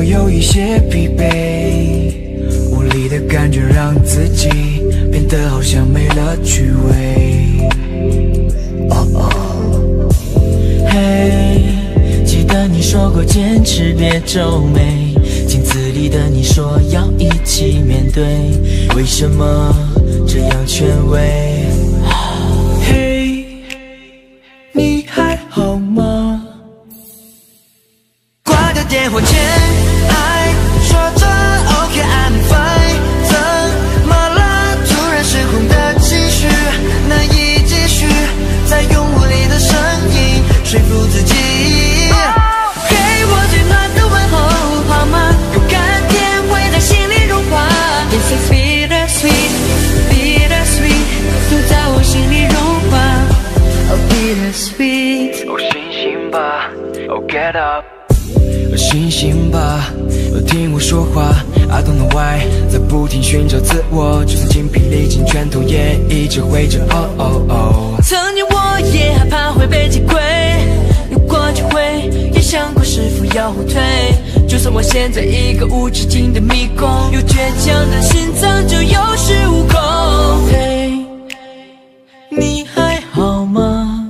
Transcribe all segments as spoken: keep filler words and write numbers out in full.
有一些疲惫，无力的感觉让自己变得好像没了趣味。哦哦，嘿，记得你说过坚持别皱眉，镜子里的你说要一起面对，为什么这样权威？嘿，你还好吗？挂掉电话前还说着 OK I'm fine， 怎么了？突然失控的情绪难以继续，再用无力的声音说服自己。给我最暖的问候好吗？有甘甜会在心里融化。This is bitter sweet, bitter sweet， 都在我心里融化。Oh bitter sweet， 哦醒醒吧 ，Oh get up。醒醒吧，听我说话 I don't know why， 在不停寻找自我，就算精疲力尽，拳头也一直挥着。哦哦哦，曾经我也害怕会被击溃，有过机会，也想过是否要后退。就算我陷在一个无止境的迷宫，有倔强的心脏就有恃无恐。嘿，你还好吗？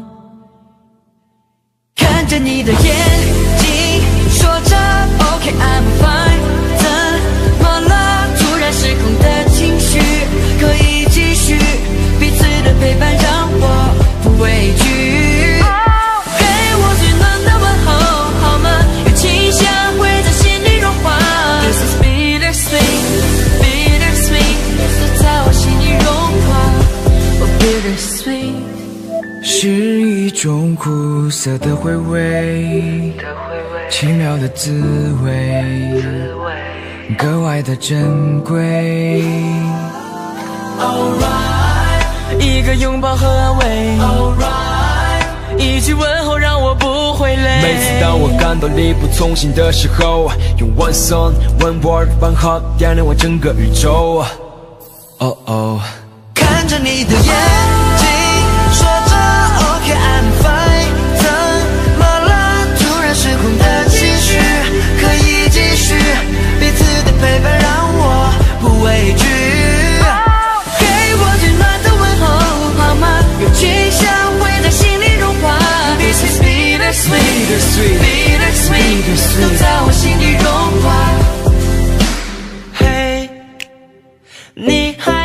看着你的眼睛说着 OK I'm fine， 怎么了？突然失控的情绪可以继续，彼此的陪伴让我不畏惧。给我最暖的问候好吗？有清香会在心里融化。This is bitter sweet, bitter sweet， 都在我心里融化。Oh bitter sweet，是一种苦涩的回味，轻妙的滋味，格外的珍贵。Alright， 一个拥抱和安慰 ，Alright， 一句问候让我不会累。每次当我感到力不从心的时候，用 one song one word one heart 点亮我整个宇宙。哦哦，看着你的眼睛，说着 OK I'm fine， 怎么了？突然失控的情绪可以继续，彼此的陪伴让我不畏惧。给我最暖的问候好吗？有清香会在心里融化。This is bitter sweet, bitter sweet, bitter sweet， 都在我心里融化。嘿，你还